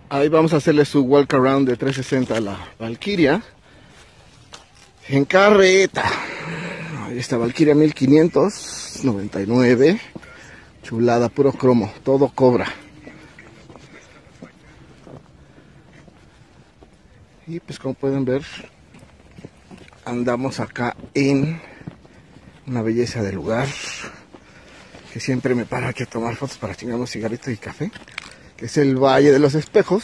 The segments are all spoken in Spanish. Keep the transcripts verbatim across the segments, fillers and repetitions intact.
Ahí vamos a hacerle su walk around de trescientos sesenta a la Valkyria en carreta. Ahí está Valkyria mil quinientos noventa y nueve, chulada, puro cromo, todo cobra. Y pues como pueden ver, andamos acá en una belleza de lugar que siempre me paro aquí a tomar fotos para chingarnos cigarritos y café, que es el Valle de los Espejos.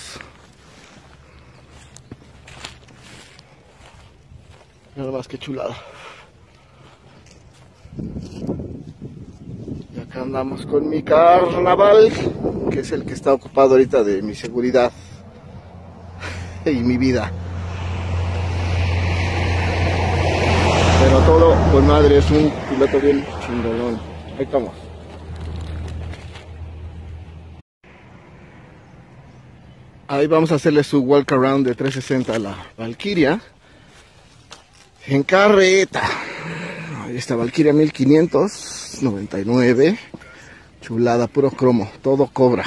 Nada más que chulada. Y acá andamos con mi carnaval, que es el que está ocupado ahorita de mi seguridad y mi vida. Pero todo con madre, es un piloto bien chingolón. Ahí estamos. Ahí vamos a hacerle su walk around de trescientos sesenta a la Valkyria en carreta. Ahí está Valkyria mil quinientos noventa y nueve, chulada, puro cromo, todo cobra.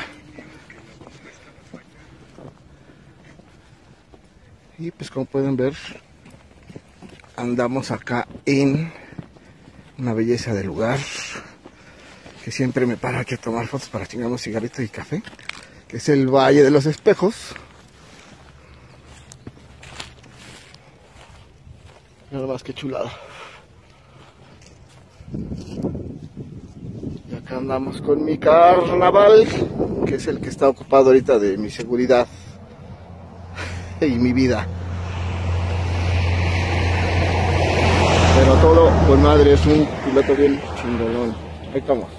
Y pues como pueden ver, andamos acá en una belleza de lugar que siempre me paro aquí a tomar fotos para chingarnos cigarritos y café, que es el Valle de los Espejos. Nada más que chulada. Y acá andamos con mi carnaval, que es el que está ocupado ahorita de mi seguridad y mi vida. Pero todo con madre, es un piloto bien chingolón. Ahí estamos.